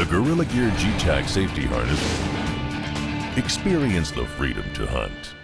the Gorilla Gear GTAC Safety Harness, experience the freedom to hunt.